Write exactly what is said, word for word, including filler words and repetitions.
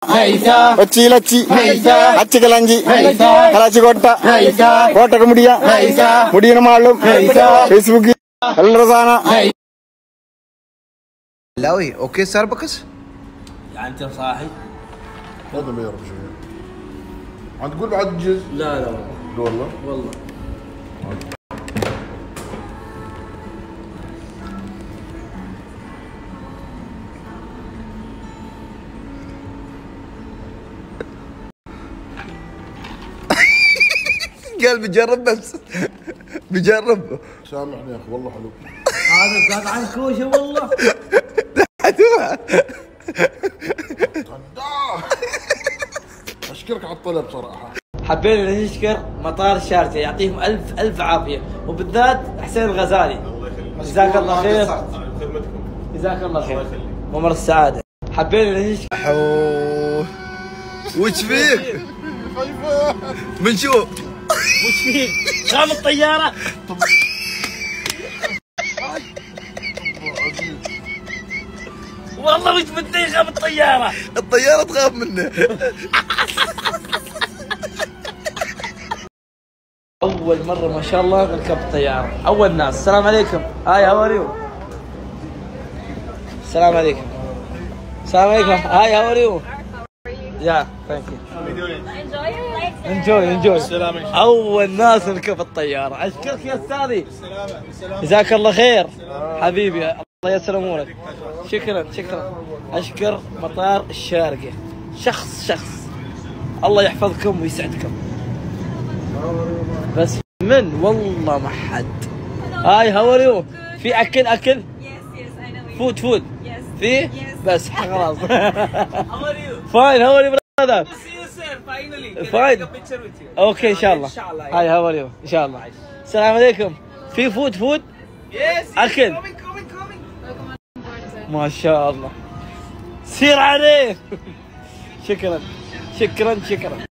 Ochi Lachi, Achikalanji, Kalachikota, Water Mudia, Mudina Malum, Facebook, El Rosana. لاوي اوكي ستاربكس؟ يعني انت صاحي؟ هذا ما يعرف شيء. عم تقول بعد جزء؟ لا لا والله. والله. قال بجرب بس بجرب. سامحني يا اخي والله حلو. هذا زاد عن كوشه والله. اشكرك على الطلب صراحه. حبينا نشكر مطار الشارجة يعطيهم ألف ألف عافية وبالذات حسين الغزالي جزاك الله خير. جزاك الله خير ممر السعادة. حبينا نشكر حوووووه وش فيك؟ من شو؟ وش فيك؟ خام الطيارة. والله وش بدي خام الطيارة؟ الطيارة تخاف منه. أول مرة ما شاء الله نركب الطيارة، أول ناس. السلام عليكم. هاي هاو ار يو؟ السلام عليكم. السلام عليكم. هاي هاو ار يو؟ يا ثانك يو. انجوي انجوي. أول ناس نركب الطيارة. أشكرك يا أستاذي. جزاك الله خير حبيبي، الله يسر أمورك. شكرا شكرا. أشكر مطار الشارقة شخص شخص. الله يحفظكم ويسعدكم. بس من والله ما حد. هاي هاو ار يو؟ في اكل اكل؟ فود فود في بس خلاص. فاين هاو ار يو براذر؟ فاين اوكي ان شاء الله. هاي هاو ار يو ان شاء الله. السلام عليكم. في فود فود اكل ما شاء الله. سير عليه. شكرا شكرا شكرا.